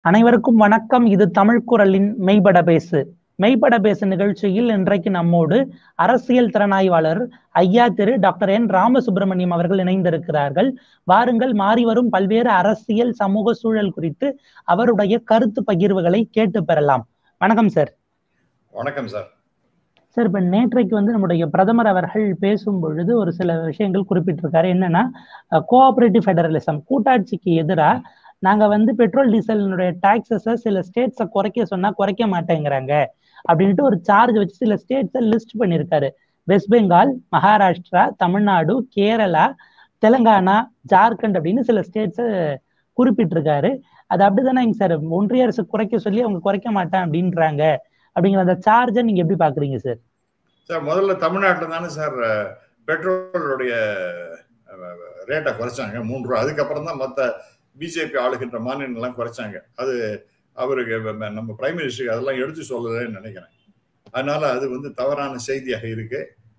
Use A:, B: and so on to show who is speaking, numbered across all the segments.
A: அனைவருக்கும் வணக்கம். இது தமிழ்குரலின் மெய்பட பேசு. மெய்பட பேசு நிகழ்ச்சியில் இன்றைக்கு நம்மோடு அரசியல் திறனாய்வாளர் ஐயா திரு டாக்டர் என் ராமசுப்ரமணியம் அவர்கள் இணைந்திருக்கிறார்கள். வாருங்கள், மாறிவரும் பல்வேறு அரசியல் சமூக சூழல் குறித்து அவருடைய கருத்து பகிர்வுகளை கேட்டு பெறலாம். வணக்கம் சார்.
B: வணக்கம் சார்.
A: சார், இப்ப நேற்றைக்கு நம்முடைய பிரதமர் அவர்கள் பேசும் பொழுது ஒரு சில விஷயங்கள் குறிப்பிட்டிருக்காரு. என்னன்னா, கோஆபரேட்டிவ் ஃபெடரலிசம், கூட்டாட்சிக்கு எதிராக நாங்க பெட்ரோல் டீசலினுடைய டாக்ஸஸை சில ஸ்டேட்ஸை குறைக்க சொன்னா குறைக்க மாட்டேங்கிறாங்க அப்படின்ட்டு ஒரு சார்ஜ் வச்சு சில ஸ்டேட்ஸை லிஸ்ட் பண்ணியிருக்காரு. வெஸ்ட் பெங்கால், மகாராஷ்டிரா, தமிழ்நாடு, கேரளா, தெலுங்கானா, ஜார்க்கண்ட் அப்படின்னு சில ஸ்டேட்ஸை குறிப்பிட்டிருக்காரு. அது அப்படிதானேங்க சார்? ஒன்றிய அரசு குறைக்க சொல்லி அவங்க குறைக்க மாட்டேன் அப்படின்றாங்க. அப்படிங்கிற அந்த சார்ஜை நீங்க எப்படி பாக்குறீங்க சார்?
B: சார், முதல்ல தமிழ்நாட்டில் தானே சார் பெட்ரோலுடைய ரேட்டை குறைச்சாங்க 3 ரூபா. அதுக்கப்புறம் தான் மற்ற பிஜேபி ஆளுகின்ற மாநிலங்கள்லாம் குறைச்சாங்க. அது அவருக்கு நம்ம பிரைம் மினிஸ்டருக்கு அதெல்லாம் எடுத்து சொல்லலன்னு நினைக்கிறேன். அதனால அது தவறான செய்தியாக இருக்கு.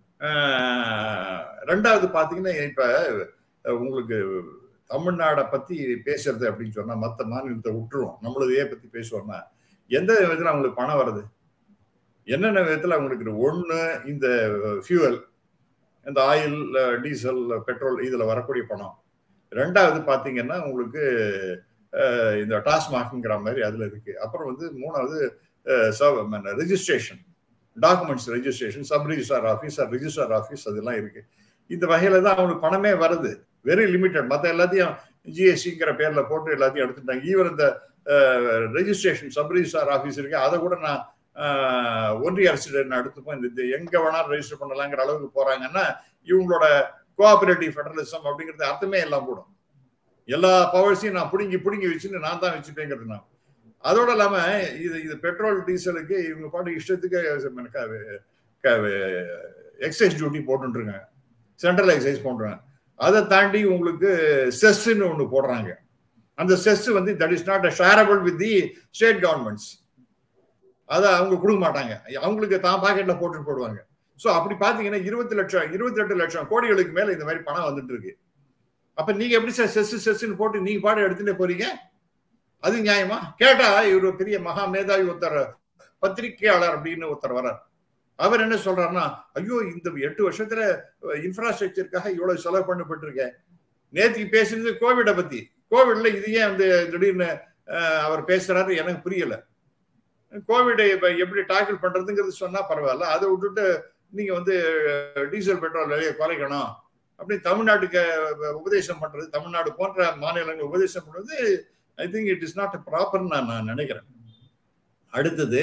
B: ரெண்டாவது பார்த்தீங்கன்னா, இப்ப உங்களுக்கு தமிழ்நாடை பத்தி பேசுறது அப்படின்னு சொன்னா மற்ற மாநிலத்தை விட்டுருவோம், நம்மளதையே பத்தி பேசுவோம்னா எந்த விதத்துல அவங்களுக்கு பணம் வருது, என்னென்ன விதத்துல அவங்களுக்கு? ஒண்ணு, இந்த ஃபியூவல், இந்த ஆயில், டீசல், பெட்ரோல், இதுல வரக்கூடிய பணம். ரெண்டாவது பாத்தீங்கன்னா உங்களுக்கு இந்த டாஸ்மாக்ங்கிற மாதிரி அதுல இருக்கு. அப்புறம் மூணாவது registration, documents registration, sub registrar office, registrar office, அதெல்லாம் இருக்கு. இந்த வகையில தான் அவங்களுக்கு பணமே வருது. Very limited. மற்ற எல்லாத்தையும் ஜிஎஸ்டிங்கிற பேர்ல போட்டு எல்லாத்தையும் எடுத்துட்டாங்க. ஈவன் இந்த ரெஜிஸ்ட்ரேஷன், சப் ரிஜிஸ்ட்ரார் ஆஃபீஸ் இருக்கு, அதை கூட நான் ஒன்றிய அரசு எடுத்துப்போம், இந்த எங்க வேணாலும் ரெஜிஸ்டர் பண்ணலாங்கிற அளவுக்கு போறாங்கன்னா இவங்களோட கோஆபரேட்டிவ் ஃபெடரலிசம் அப்படிங்கிறது அர்த்தமே எல்லாம் கூடும். எல்லா பவர்ஸையும் நான் புடுங்கி வச்சுன்னு நான் தான் வச்சுப்பேங்கிறது. நான் அதோட இல்லாம இது பெட்ரோல் டீசலுக்கு இவங்க பாட்டு இஷ்டத்துக்கு எக்ஸைஸ் டியூட்டி போட்டுருக்காங்க, சென்ட்ரல் எக்ஸைஸ் போடுறாங்க. அதை தாண்டி உங்களுக்கு செஸ்ன்னு ஒன்று போடுறாங்க. அந்த cess that is not shareable with the state governments. அதை அவங்க கொடுக்க மாட்டாங்க, அவங்களுக்கு தான் பாக்கெட்ல போடுவாங்க. ஸோ அப்படி பாத்தீங்கன்னா 28 லட்சம் கோடிகளுக்கு மேல இந்த மாதிரி பணம் வந்துட்டு இருக்கு. அப்ப நீங்க எப்படி சார் செஸ்ன்னு போட்டு நீங்க பாடம் எடுத்துட்டே போறீங்க? அது நியாயமா? கேட்டா இவரு பெரிய மகா மேதாவி ஒருத்தர், பத்திரிகையாளர் அப்படின்னு ஒருத்தர் வர்றார். அவர் என்ன சொல்றாருன்னா, ஐயோ இந்த 8 வருஷத்துல இன்ஃப்ராஸ்ட்ரக்சருக்காக இவ்வளவு செலவு பண்ணப்பட்டிருக்கேன். நேற்றுக்கு பேசுறது கோவிட பத்தி. கோவிட்ல இது ஏன் திடீர்னு அவர் பேசுறாரு எனக்கு புரியல. கோவிடை எப்படி டாக்கிள் பண்றதுங்கிறது சொன்னா பரவாயில்ல, அதை விட்டுட்டு நீங்க டீசல் பெட்ரோல் விலையை குறைக்கணும் அப்படி தமிழ்நாட்டுக்கு உபதேசம் பண்றது, தமிழ்நாடு போன்ற மாநிலங்கள் உபதேசம் பண்றது, I think it is not ப்ராப்பர்னு நான் நினைக்கிறேன். அடுத்தது,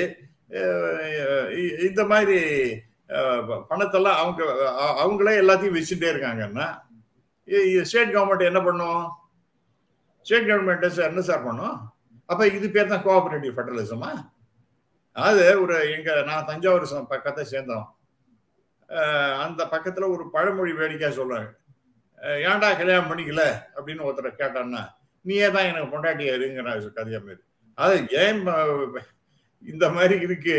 B: இந்த மாதிரி பணத்தெல்லாம் அவங்களே எல்லாத்தையும் வச்சுட்டே இருக்காங்கன்னா ஸ்டேட் கவர்மெண்ட் என்ன பண்ணும்? ஸ்டேட் கவர்மெண்ட் என்ன சார் பண்ணும்? அப்ப இது பேர் தான் கோஆபரேட்டிவ் ஃபெடரலிசமா? அது நான் தஞ்சாவூர் பக்கத்தை சேர்ந்தோம். அந்த பக்கத்துல ஒரு பழமொழி வேடிக்கையா சொல்றாங்க, ஏன்டா கல்யாணம் பண்ணிக்கல அப்படின்னு ஒருத்தரை கேட்டான்னா, நீயே தான் எனக்கு பொண்டாட்டியா இருங்கிற கதையா மாரி. அது ஏன் இந்த மாதிரி இருக்கு,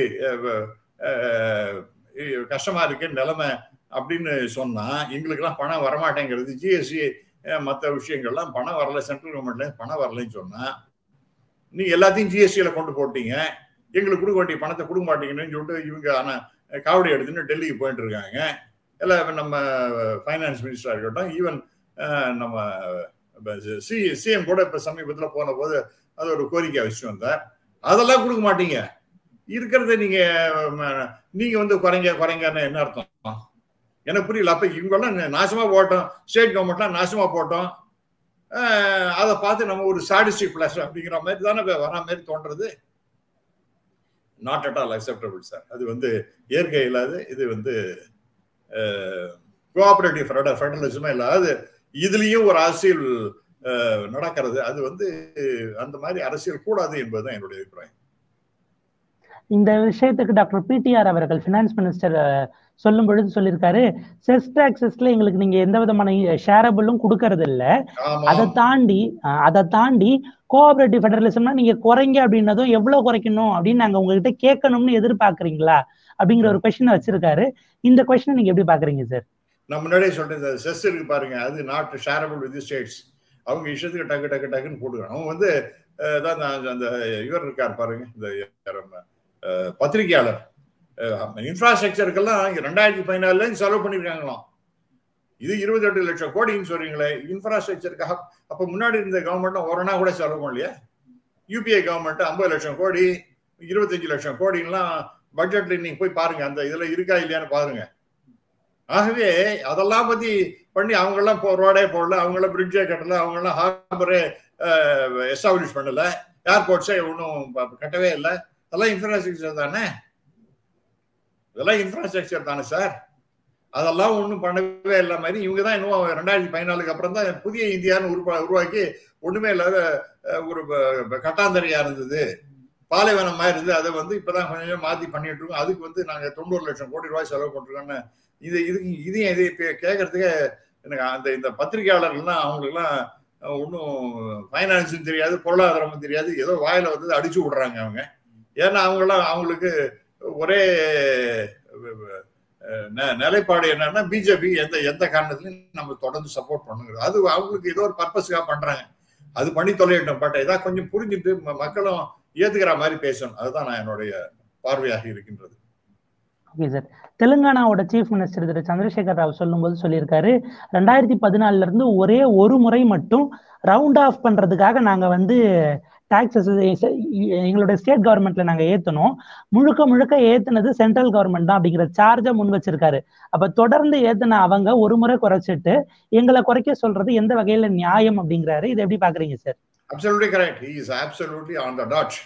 B: கஷ்டமா இருக்கு நிலைமை அப்படின்னு சொன்னா எங்களுக்கெல்லாம் பணம் வரமாட்டேங்கிறது, ஜிஎஸ்டி மற்ற விஷயங்கள்லாம் பணம் வரல, சென்ட்ரல் கவர்மெண்ட்ல பணம் வரலன்னு சொன்னா நீங்க எல்லாத்தையும் ஜிஎஸ்டியில கொண்டு போட்டீங்க, எங்களுக்கு கொடுக்க வேண்டிய பணத்தை கொடுக்க மாட்டீங்கன்னு சொல்லிட்டு இவங்க ஆனா காவடி எடுத்துன்னு டெல்லிக்கு போயிட்டு இருக்காங்க. எல்லாம் நம்ம ஃபைனான்ஸ் மினிஸ்டரா இருக்கட்டும், ஈவன் நம்ம சிஎம் கூட இப்ப சமீபத்துல போன போது அது ஒரு கோரிக்கை வச்சு வந்தார். அதெல்லாம் கொடுக்க மாட்டீங்க. இருக்கிறத நீங்க குறைங்கன்னு என்ன அர்த்தம்? எனக்கு புரியல. அப்ப இவங்கெல்லாம் நாசமா போட்டோம், ஸ்டேட் கவர்மெண்ட்லாம் நாசமா போட்டோம், அதை பார்த்து நம்ம ஒரு சாடிஸ்டிக் பிளஸ் அப்படிங்கிற மாதிரி தானே வரா மாதிரி தோன்றது. Not at all acceptable sir. அது இயற்கை இல்லாது, இது கோஆபரேட்டிவ் ஃபெடரலிசமே இல்லாது இதுலயும் ஒரு அரசியல் நடக்கிறது. அது அந்த மாதிரி அரசியல் கூடாது என்பதுதான் என்னுடைய அபிப்பிராயம்.
A: இந்த விஷயத்துக்கு டாக்டர் பிடிஆர் அவர்கள், பினான்ஸ் மினிஸ்டர், சொல்லும் பொழுது சொல்லியிருக்காரு, செஸ் டாக்ஸஸ்ல எங்களுக்கு நீங்க எந்த விதமான ஷேரபிளும் கொடுக்கறது இல்ல, அதை தாண்டி கோஆபரேட்டிவ் ஃபெடரலிசம்னா நீங்க குறைங்க அப்படின்னதும் எவ்வளவு குறைக்கணும் அப்படின்னு நாங்க உங்ககிட்ட கேட்கணும்னு எதிர்பார்க்கறீங்களா அப்படிங்கிற ஒரு கொஸ்டின் வச்சிருக்காரு. இந்த கொஸ்டினை நீங்க எப்படி பாக்குறீங்க சார்?
B: நான் முன்னாடியே சொல்றேன், செஸ் இருக்கு பாருங்க, அது நாட் ஷேரபிள் வித் ஸ்டேட்ஸ். அவங்க இஷ்டத்துக்கு டக்கு டக்குன்னு போட்டுக்கிறாங்க. அவங்க அந்த இவர் இருக்கார் பாருங்க, இந்த பத்திரிகையாளர், இன்ஃப்ராஸ்ட்ரக்சருக்கெல்லாம் 2014 செலவு பண்ணியிருக்காங்களாம். இது 28 லட்சம் கோடின்னு சொல்றீங்களே இன்ஃப்ராஸ்ட்ரக்சருக்காக. அப்ப முன்னாடி இருந்த கவர்மெண்ட் ஒரணா கூட செலவு பண்ணலையா? யூபிஐ கவர்மெண்ட் 50 லட்சம் கோடி 25 லட்சம் கோடிலாம் பட்ஜெட்ல நீங்க போய் பாருங்க, அந்த இதுல இருக்கா இல்லையான்னு பாருங்க. ஆகவே அதெல்லாம் பத்தி பண்ணி அவங்கெல்லாம் ரோடே போடல, அவங்களாம் பிரிட்ஜே கட்டல, அவங்கெல்லாம் ஹார்பரே எஸ்டாப்ளிஷ் பண்ணல, ஏர்போர்ட்ஸே ஒன்றும் கட்டவே இல்லை. அதெல்லாம் இன்ஃப்ராஸ்ட்ரக்சர் தானே, இதெல்லாம் இன்ஃப்ராஸ்ட்ரக்சர் தானே சார். அதெல்லாம் ஒன்றும் பண்ணவே இல்லை மாதிரி இவங்க தான் இன்னும் 2014 அப்புறம் தான் புதிய இந்தியான்னு உருவாக்கி ஒண்ணுமே இல்லாத ஒரு கட்டாந்தரையா இருந்தது, பாலைவனமா இருந்தது. அதை வந்து இப்பதான் கொஞ்சம் மாத்தி பண்ணிட்டு இருக்கோம். அதுக்கு நாங்க 90 லட்சம் கோடி ரூபாய் செலவு பண்றோம்னு இதையும் இதை கேட்கறதுக்கு எனக்கு அந்த இந்த பத்திரிகையாளர்கள்லாம் அவங்களுக்குலாம் ஒன்றும் ஃபைனான்ஸும் தெரியாது, பொருளாதாரமும் தெரியாது, ஏதோ வாயில வந்து அடிச்சு விடுறாங்க அவங்க. ஏன்னா அவங்களுக்கு ஒரே நிலைப்பாடு என்னன்னா பிஜேபி எந்த காரணத்திலையும் நம்ம தொடர்ந்து சப்போர்ட் பண்ணுங்கிறது. அது அவங்களுக்கு ஏதோ ஒரு பர்பஸுக்காக பண்றாங்க, அது பண்ணி தொலையிட்டோம். பட் இதான் கொஞ்சம் புரிஞ்சுட்டு மக்களும் ஏத்துக்கிற மாதிரி பேசணும். அதுதான் நான் என்னுடைய பார்வையாக இருக்கின்றது.
A: Okay sir. தெலுங்கானாவோட சீஃப் மினிஸ்டர் திரு சந்திரசேகர் ராவ் சொல்லும்போது சொல்லியிருக்காரு, 2014 இருந்து ஒரே ஒரு முறை மட்டும் ரவுண்ட் ஆஃப் பண்றதுக்காக நாங்க வந்து டாக்ஸஸ் எங்களுடைய ஸ்டேட் கவர்மெண்ட்ல நாங்க ஏத்தணும், முழுக்க ஏத்துனது சென்ட்ரல் கவர்மெண்ட் தான் அப்படிங்கிற சார்ஜை முன் வச்சிருக்காரு. அப்ப தொடர்ந்து ஏத்துன அவங்க ஒரு முறை குறைச்சிட்டு எங்களை குறைக்க சொல்றது எந்த வகையில நியாயம் அப்படிங்கிறாரு. இதை எப்படி பாக்குறீங்க sir?
B: Absolutely correct. He is absolutely on the dot.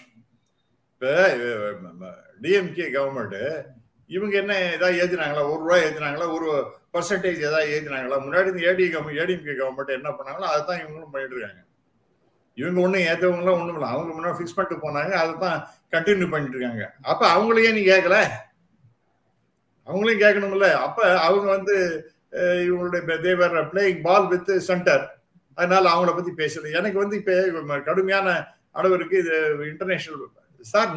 B: DMK government இவங்க என்ன ஏதாவது ஏற்றினாங்களா, ₹1 ஏற்றினாங்களா, ஒரு பர்சன்டேஜ் ஏதாவது ஏற்றினாங்களா? முன்னாடி இந்த ஏடிஎம்கே கவர்மெண்ட் என்ன பண்ணாங்களோ அதை தான் இவங்களும் பண்ணிட்டு இருக்காங்க. இவங்க ஒன்றும் ஏற்றவங்களாம் ஒன்றும் இல்லை, அவங்க முன்னாடி ஃபிக்ஸ் பண்ணிட்டு போனாங்க, அதை தான் கண்டினியூ பண்ணிட்டு இருக்காங்க. அப்ப அவங்களையே நீ கேட்கல, அவங்களையும் கேட்கணும்ல. அப்ப அவங்க வந்து இவங்களுடைய தேவர் பிளேயிங் பால் வித் சென்டர், அதனால அவங்கள பத்தி பேசல. எனக்கு வந்து இப்ப கடுமையான அளவிற்கு இது இன்டர்நேஷனல் சார்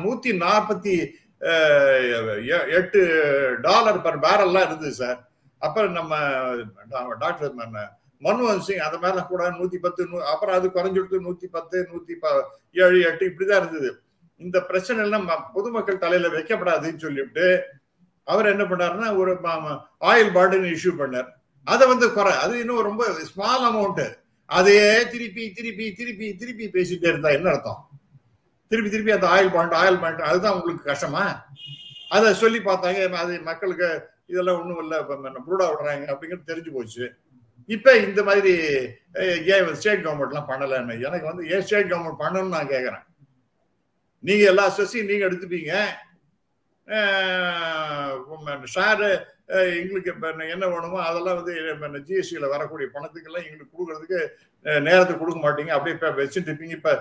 B: $148 பர் பேரல்லாம் இருந்தது சார். அப்புறம் நம்ம டாக்டர் மன்மோகன் சிங் அந்த மேல கூட 110, அப்புறம் அது குறைஞ்சிடுத்து 110, 107, 8 இப்படிதான் இருந்தது. இந்த பிரச்சனை எல்லாம் பொதுமக்கள் தலையில வைக்கப்படாதுன்னு சொல்லிட்டு அவர் என்ன பண்ணாருன்னா ஒரு ஆயில் பாண்டுன்னு இஷ்யூ பண்ணார். அதை வந்து குறை, அது இன்னும் ரொம்ப ஸ்மால் அமௌண்ட், அதையே திருப்பி பேசிட்டே இருந்தா என்ன அர்த்தம்? திருப்பி அந்த ஆயில் பாண்ட் அதுதான் உங்களுக்கு கஷ்டமா? அதை சொல்லி பார்த்தாங்க, அது மக்களுக்கு இதெல்லாம் ஒண்ணும் இல்லை, புரூடா விடுறாங்க அப்படிங்கிறது தெரிஞ்சு போச்சு. இப்ப இந்த மாதிரி ஏன் ஸ்டேட் கவர்மெண்ட் எல்லாம் பண்ணலன்னு எனக்கு வந்து ஏன் ஸ்டேட் கவர்மெண்ட் பண்ணணும்னு நான் கேட்கறேன். நீங்க எல்லா செஸ்ஸையும் நீங்க எடுத்துப்பீங்க, ஷேரு எங்களுக்கு என்ன வேணுமோ அதெல்லாம் வந்து ஜிஎஸ்டியில வரக்கூடிய பணத்துக்கெல்லாம் எங்களுக்கு கொடுக்கறதுக்கு நேரத்துக்கு கொடுக்க மாட்டீங்க, அப்படியே வச்சுட்டு இருப்பீங்க. இப்ப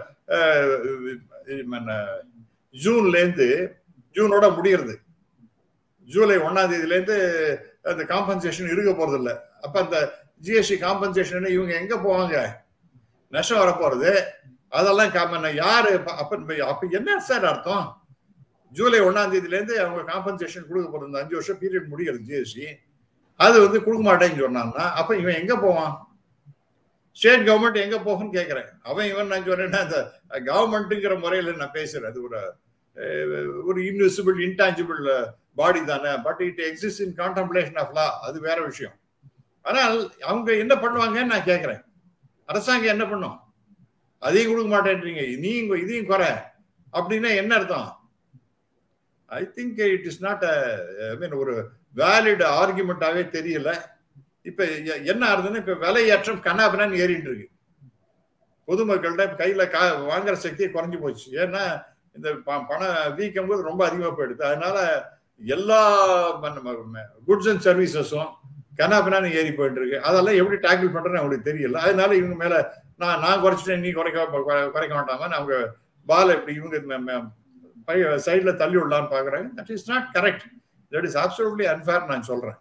B: ஜூனோட முடியறது, ஜூலை 1ஆம் தேதியிலேருந்து அந்த காம்பன்சேஷன் இருக்க போறது இல்லை. அப்ப அந்த ஜிஎஸ்டி காம்பன்சேஷன் இவங்க எங்க போவாங்க? நஷ்டம் வரப்போறது. அதெல்லாம் யாரு? அப்ப என்ன சார் அர்த்தம்? ஜூலை 1ஆம் தேதியிலேருந்து அவங்க காம்பன்சேஷன் கொடுக்க போறது, 5 வருஷம் பீரியட் முடிகிறது ஜிஎஸ்டி, அது வந்து கொடுக்க மாட்டேன்னு சொன்னான்னா அப்ப இவன் எங்க போவான்? ஸ்டேட் கவர்மெண்ட் எங்க போகும்னு கேட்கிறேன். இவன் நான் சொல்றேன்னா அந்த கவர்மெண்ட்டுங்கிற முறையில நான் பேசுறேன், அது ஒரு இன்விசிபிள் இன்டான்ஜிபிள் பாடி தானே, but it exist in contemplation of law, அது வேற விஷயம். ஆனால் அவங்க என்ன பண்ணுவாங்கன்னு நான் கேட்கிறேன். அரசாங்கம் என்ன பண்ணும்? அதையும் கொடுக்க மாட்டேன்றீங்க, நீங்க இதையும் குறை அப்படின்னா என்ன அர்த்தம்? I think it is not ஒரு வேலிட் ஆர்குமெண்டாவே தெரியல. இப்ப என்ன ஆகுதுன்னா இப்ப விலையேற்றம் கண்ணாபின்னு ஏறிட்டு இருக்கு, பொதுமக்கள்கிட்ட கையில வாங்குற சக்தியை குறைஞ்சு போச்சு. ஏன்னா இந்த பண வீக்கம் போது ரொம்ப அதிகமா போயிடுது. அதனால எல்லா குட்ஸ் அண்ட் சர்வீசஸும் கண்ணாபின்னு ஏறி போயிட்டு இருக்கு. அதெல்லாம் எப்படி டேக்கிள் பண்றேன்னு அவங்களுக்கு தெரியல. அதனால இவங்க மேல நான் குறைச்சிட்டேன் நீ குறைக்க மாட்டாம அவங்க பால் எப்படி இவங்க சைட்ல தள்ளி விடலான்னு பாக்குறாங்க. That is not correct, that is absolutely unfair நான் சொல்றேன்.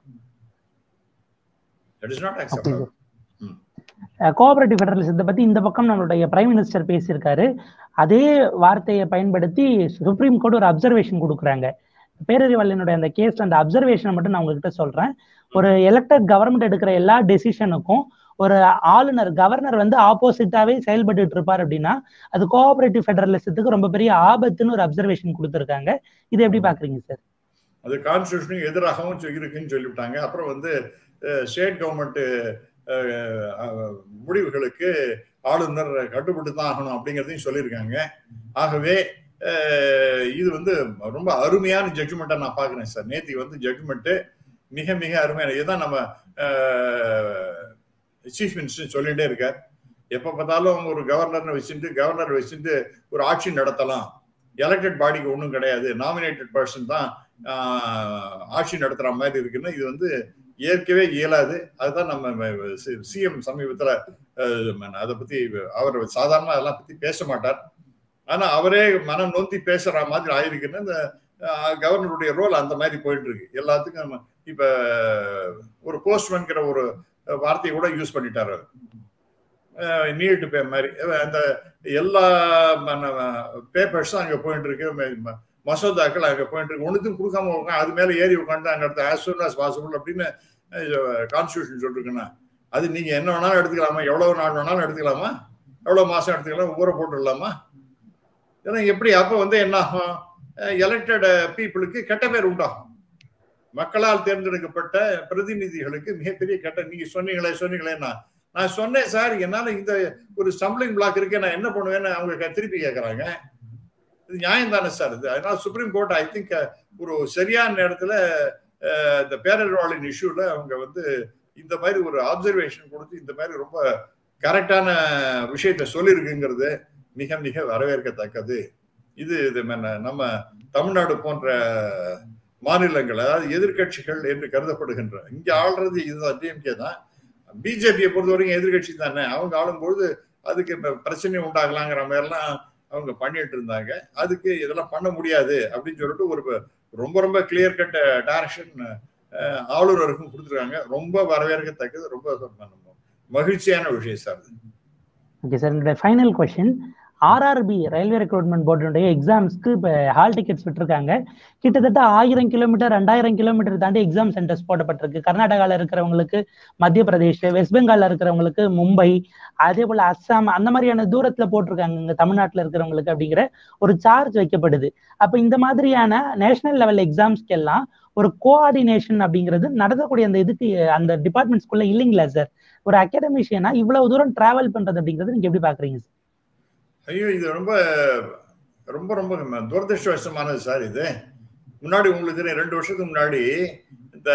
B: That is not acceptable.
A: Cooperative ஃபெடரலிசத்தை பத்தி இந்த பக்கம் நம்மளுடைய பிரைம் மினிஸ்டர் பேசியிருக்காரு. அதே வார்த்தையை பயன்படுத்தி சுப்ரீம் கோர்ட் ஒரு அப்சர்வேஷன் கொடுக்குறாங்க. பேரறிவாளனுடைய அந்த கேஸ்ல அந்த அப்சர்வேஷனை மட்டும் நான் உங்ககிட்ட சொல்றேன். ஒரு எலெக்டட் கவர்மெண்ட் எடுக்கிற எல்லா டெசிஷனுக்கும் ஒரு ஆளுநர் கவர்னர் வந்து ஆப்போசிட்டாவே செயல்பட்டு இருப்பார் அப்படின்னா அது கோஆபரேட்டிவ் ஃபெடரலிசத்துக்கு ரொம்ப பெரிய ஆபத்துன்னு ஒரு அப்சர்வேஷன் கொடுத்திருக்காங்க. இது எப்படி பாக்குறீங்க சார்?
B: அது கான்ஸ்டிடியூஷனுக்கு எதிராகவும் இருக்குன்னு சொல்லிவிட்டாங்க. அப்புறம் வந்து ஸ்டேட் கவர்மெண்ட் முடிவுகளுக்கு ஆளுநர் கட்டுப்பட்டு தான் ஆகணும் அப்படிங்கிறதையும் சொல்லியிருக்காங்க. ஆகவே இது வந்து ரொம்ப அருமையான ஜட்ஜ்மெண்ட்டா நான் பாக்குறேன் சார். நேத்தி வந்து ஜட்ஜ்மெண்ட் மிக மிக அருமையான. இதுதான் நம்ம சீஃப் மினிஸ்டர் சொல்லிட்டே இருக்கார். எப்ப பார்த்தாலும் ஒரு கவர்னர் வச்சுட்டு ஒரு ஆட்சி நடத்தலாம், எலெக்டட் பாடிக்கு ஒன்றும் கிடையாது, நாமினேட்டட் பர்சன் தான் ஆட்சி நடத்துற மாதிரி இருக்குன்னா இது வந்து ஏற்கவே இயலாது. அதுதான் நம்ம சிஎம் சமீபத்தில் அதை பத்தி அவர் சாதாரண அதெல்லாம் பத்தி பேச மாட்டார். ஆனா அவரே மனம் நோந்தி பேசுற மாதிரி ஆயிருக்குன்னு இந்த கவர்னருடைய ரோல் அந்த மாதிரி போயிட்டு இருக்கு. எல்லாத்துக்கும் நம்ம இப்ப ஒரு போஸ்ட்மேன்கிற ஒரு வார்த்தையை கூட யூஸ் பண்ணிட்டாரு. நீட் பே மாதிரி அந்த எல்லா பேப்பர்ஸும் அங்க போயிட்டு இருக்கு, மசோதாக்கள் அங்க போயிட்டு இருக்கு. ஒன்றுக்கும் கொடுக்காம உட்காந்து அது மேல ஏறி உட்காந்து அங்க அடுத்த as soon as possible அப்படின்னு கான்ஸ்டிடியூஷன் சொல்லிருக்குன்னா அது நீங்க என்ன வேணாலும் எடுத்துக்கலாமா, எவ்வளவு நாள் வேணாலும் எடுத்துக்கலாமா, எவ்வளவு மாசம் எடுத்துக்கலாம், ஊற போட்டுடலாமா? ஏன்னா எப்படி அப்ப வந்து என்ன ஆகும், எலெக்டட் பீப்புளுக்கு கெட்ட பேர் உண்டாகும். மக்களால் தேர்ந்தெடுக்கப்பட்ட பிரதிநிதிகளுக்கு மிகப்பெரிய கெட்ட. நீங்க சொன்னீங்களே நான் சொன்னேன் சார், என்னால இந்த ஒரு ஸ்டம்பிளிங் பிளாக் இருக்கு, நான் என்ன பண்ணுவேன்னு அவங்க திருப்பி கேட்கறாங்க. இது நியாயம் தானே சார் இது? அதனால சுப்ரீம் கோர்ட் ஐ திங்க் ஒரு சரியான நேரத்துல இந்த பேரர்வாளின் இஷ்யூல அவங்க வந்து இந்த மாதிரி ஒரு அப்சர்வேஷன் கொடுத்து இந்த மாதிரி ரொம்ப கரெக்டான விஷயத்த சொல்லியிருக்குங்கிறது மிக மிக வரவேற்கத்தக்கது. இது நம்ம தமிழ்நாடு போன்ற மாநிலங்கள், அதாவது எதிர்கட்சிகள் என்று கருதப்படுகின்ற இங்க ஆள்றது இதுதான், டிஎம்கே தான். பிஜேபியை பொறுத்த வரைக்கும் எதிர்கட்சி தானே, அவங்க ஆளும்போது அதுக்கு பிரச்சனை உண்டாகலாங்கிற மாதிரிலாம் அவங்க பண்ணிட்டு இருந்தாங்க. அதுக்கு இதெல்லாம் பண்ண முடியாது அப்படின்னு சொல்லிட்டு ஒரு ரொம்ப ரொம்ப கிளியர் கட் டைரக்ஷன் ஆளுநருக்கும் கொடுத்துருக்காங்க. ரொம்ப வரவேற்கத்தக்கது, ரொம்ப மகிழ்ச்சியான விஷயம் சார்.
A: ஓகே சார், இந்த final question, RRB railway recruitment போர்டுடைய எக்ஸாம்ஸ்க்கு இப்போ ஹால் டிக்கெட்ஸ் விட்டுருக்காங்க. கிட்டத்தட்ட 1000 கிலோமீட்டர் 2000 கிலோமீட்டர் தாண்டி எக்ஸாம் சென்டர்ஸ் போடப்பட்டிருக்கு. கர்நாடகாவில் இருக்கிறவங்களுக்கு மத்திய பிரதேஷ், வெஸ்ட் பெங்காலில் இருக்கிறவங்களுக்கு மும்பை, அதே போல் அஸ்ஸாம், அந்த மாதிரியான தூரத்தில் போட்டிருக்காங்க இங்கே தமிழ்நாட்டில் இருக்கிறவங்களுக்கு அப்படிங்கிற ஒரு சார்ஜ் வைக்கப்படுது. அப்போ இந்த மாதிரியான நேஷனல் லெவல் எக்ஸாம்ஸ்க்கு எல்லாம் ஒரு கோஆர்டினேஷன் அப்படிங்கிறது நடக்கக்கூடிய அந்த இதுக்கு அந்த டிபார்ட்மெண்ட்ஸ்குள்ள இல்லைங்களா சார்? ஒரு அகாடமிஷியனா இவ்வளவு தூரம் டிராவல் பண்றது அப்படிங்கிறது நீங்க எப்படி பாக்குறீங்க சார்?
B: ஐயோ, இது ரொம்ப ரொம்ப ரொம்ப துரதிருஷ்டவசமானது சார். இது முன்னாடி உங்களுக்கு 2 வருஷத்துக்கு முன்னாடி இந்த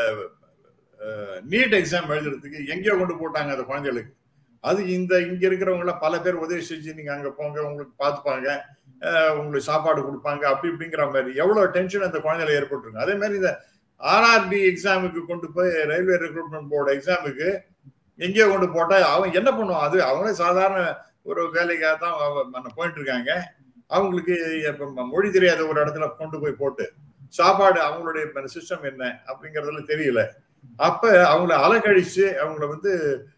B: நீட் எக்ஸாம் எழுதுறதுக்கு எங்கேயோ கொண்டு போட்டாங்க அந்த குழந்தைகளுக்கு. அது இங்க இருக்கிறவங்கள பல பேர் உதவி செஞ்சு நீங்க அங்க போங்க, உங்களுக்கு பார்த்துப்பாங்க, உங்களுக்கு சாப்பாடு கொடுப்பாங்க, அப்படி இப்படிங்கிற மாதிரி எவ்வளவு டென்ஷன் அந்த குழந்தைகளை ஏற்பட்டுருக்கு. அதே மாதிரி இந்த ஆர்ஆர்பி எக்ஸாமுக்கு கொண்டு போய் ரயில்வே ரெக்ரூட்மெண்ட் போர்டு எக்ஸாமுக்கு எங்கேயோ கொண்டு போட்டா அவன் என்ன பண்ணுவான்? அது அவங்களே சாதாரண ஒரு வேலைக்காக தான் போயிட்டு இருக்காங்க. அவங்களுக்கு மொழி தெரியாத ஒரு இடத்துல கொண்டு போய் போட்டு சாப்பாடு அவங்களுடைய சிஸ்டம் என்ன அப்படிங்கறதுல தெரியல. அப்ப அவங்கள அலக்கழிச்சு அவங்கள வந்து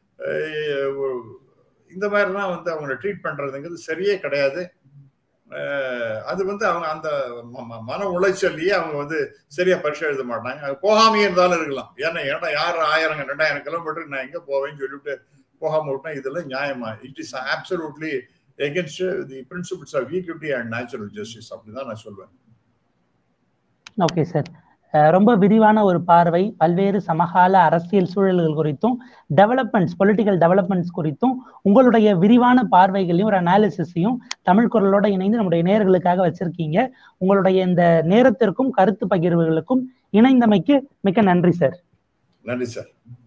B: இந்த மாதிரிலாம் வந்து அவங்கள ட்ரீட் பண்றதுங்கிறது சரியே கிடையாது. அது வந்து அவங்க அந்த மன உளைச்சல்லையே அவங்க வந்து சரியா பரீட்சை எழுத மாட்டாங்க. போகாமையே இருந்தாலும் இருக்கலாம். ஏன்னா யார் 1000 2000 கிலோமீட்டர் நான் எங்க போவேன்னு சொல்லிட்டு போகாம விட்டா இதெல்லாம் நியாயமா? It is absolutely against the principles of equity and natural justice அப்படிதான் நான் சொல்வேன்.
A: ஓகே சார், ரொம்ப விரிவான ஒரு பார்வை, பல்வேறு சமகால அரசியல் சூழல்கள் குறித்தும் டெவலப்மெண்ட்ஸ், பொலிட்டிக்கல் டெவலப்மெண்ட்ஸ் குறித்தும் உங்களுடைய விரிவான பார்வைகளையும் ஒரு அனாலிசிஸையும் தமிழ் குரலோட இணைந்து நம்முடைய நேயர்களுக்காக வச்சிருக்கீங்க. உங்களுடைய இந்த நேரத்திற்கும் கருத்து பகிர்வுகளுக்கும் இணைந்தமைக்கு மிக்க நன்றி சார்.
B: நன்றி சார்.